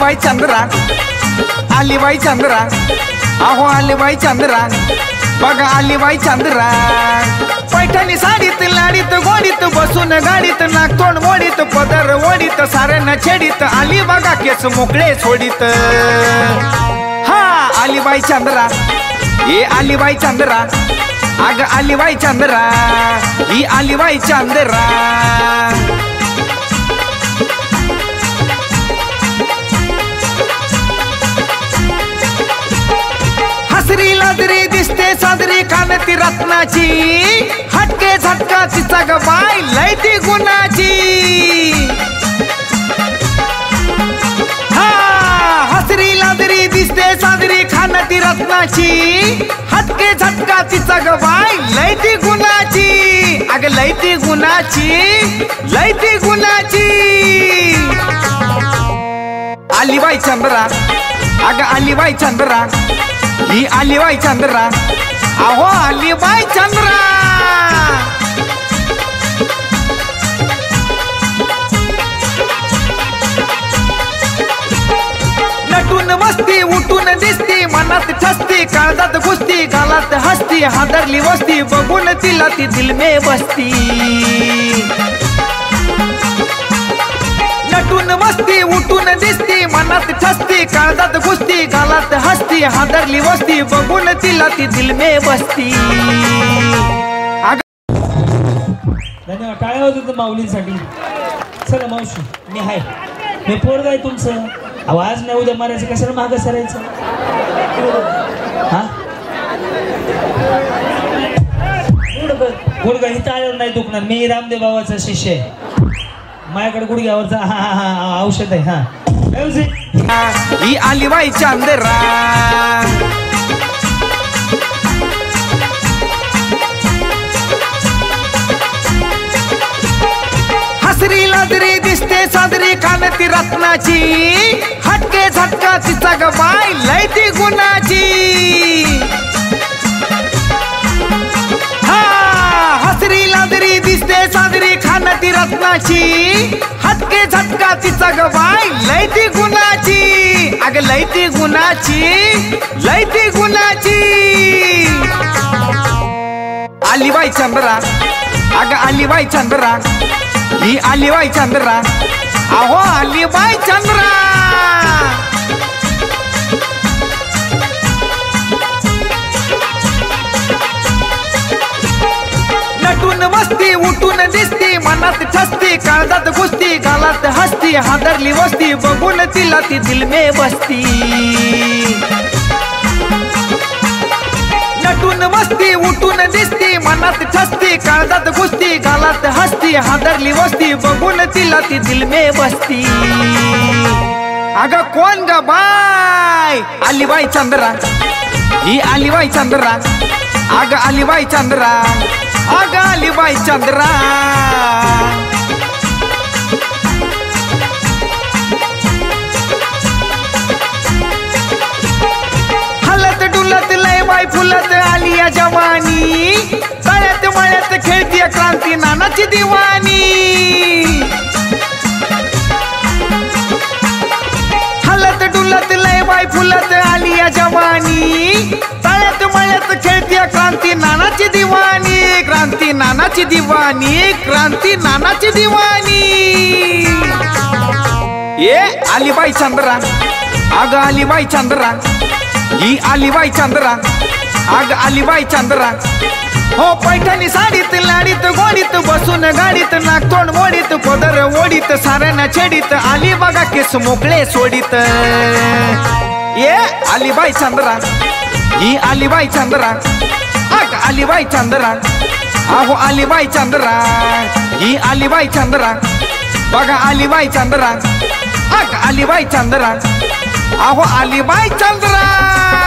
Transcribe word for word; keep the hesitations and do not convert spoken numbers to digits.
आलीबाई चंद्रा, आलीबाई चंद्रा, अहो आलीबाई चंद्रा, बघा आलीबाई चंद्रा. पैठणी साडीत लाडीत गोडीत बसून गाडीत नागतोंड मोडीत पदर ओडीत साऱ्यांना छेडीत आली बघा केस मोकळे सोडीत. हा आलीबाई चंद्रा, ये आलीबाई चंद्रा, अग आलीबाई चंद्रा, ही आलीबाई चंद्रा. हसरी लाजरी दिसते साजरी कानती रत्नाची, हटके झटका तिचा ग बाय लय ती गुणाची. हा हसरी लाजरी दिसते साजरी खानती रत्नाची, हटके झटका तिचा ग बाय लय ती गुणाची. अग लय ती गुणाची, लय ती गुणाची. आलीबाई चंद्रा, अग आलीबाई चंद्रा, ही आलीबाई चंद्रा, अहो आलीबाई चंद्रा. नटून बसती उठून दिसती मनात ठसती काळजात घुसती गालात हसती हादरली वस्ती बघून तिला ती दिल में बसती. नटून बसती उठून दिसती मनात ठसती काळजात घुसती गालात हसती हादरली वस्ती बघून तिला ती दिल में बसती. धन्यवाद. टाळ्या वाजवतो माऊलींसाठी. चला मावशी मी हाय, मी पोरग आहे तुमचं. आवाज नाही उद्या मारायचं कशाला मागं सरायचं. हा गुडघा ही टाळ्यावर नाही दुखणार. मी रामदेव बाबाचा शिष्य आहे. माझ्याकडे गुडघ्यावरचा हा हा हा औषध आहे. हा ही आलीबाई चंद्रा, हसरी लाजरी दिसते साजरी कानती रत्नाची, हटके झटका तिचा ग बाय लय ती गुणाची. हा हसरी लाजरी दिसते साजरी खानती रत्नाची, हटके झटका तिचा ग बाय लय ती गुणाची. अग लय ती गुणाची, लय ती गुणाची. आलीबाई चंद्रा, अग आलीबाई चंद्रा, ही आलीबाई चंद्रा, अहो आलीबाई चंद्रा. नटून बसती उठून दिसती मनात ठसती काळजात घुसती गालात हसती हादरली वस्ती बघून तिला ती दिल में बसती. नटून बसती उठून दिसती मनात ठसती काळजात घुसती गालात हसती हादरली वस्ती बघून तिला ती दिल में बसती. अग कोण ग बाय आलीबाई चंद्रा, ही आलीबाई चंद्रा, अग आलीबाई चंद्रा, अग आलीबाई चंद्रा. हलत डुलत लय बाय फुलत आलिया जवानी, तळ्यात मळ्यात खेळतीय क्रांती नानाची दिवाणी. हलत डुलत लय बाय फुलत आलिया जवानी, तळ्यात मळ्यात खेळतीय क्रांती नानाची दिवाणी. क्रांती नानाची दिवाणी, क्रांती नानाची दिवाणी. ये आलीबाई चंद्रा, अग आलीबाई चंद्रा, ही आलीबाई चंद्रा, अग आलीबाई चंद्रा. हो पैठणी साडीत लाडीत गोडीत बसून गाडीत नागतोंड मोडीत पदर ओडीत साऱ्यांना छेडीत आली बघा केस मोकळे सोडीत. ये आलीबाई चंद्रा, ही आलीबाई चंद्रा, अग आलीबाई चंद्रा, अहो आलीबाई चंद्रा, ही आलीबाई चंद्रा, बघा आलीबाई चंद्रा, अग आलीबाई चंद्रा, अहो आलीबाई चंद्रा.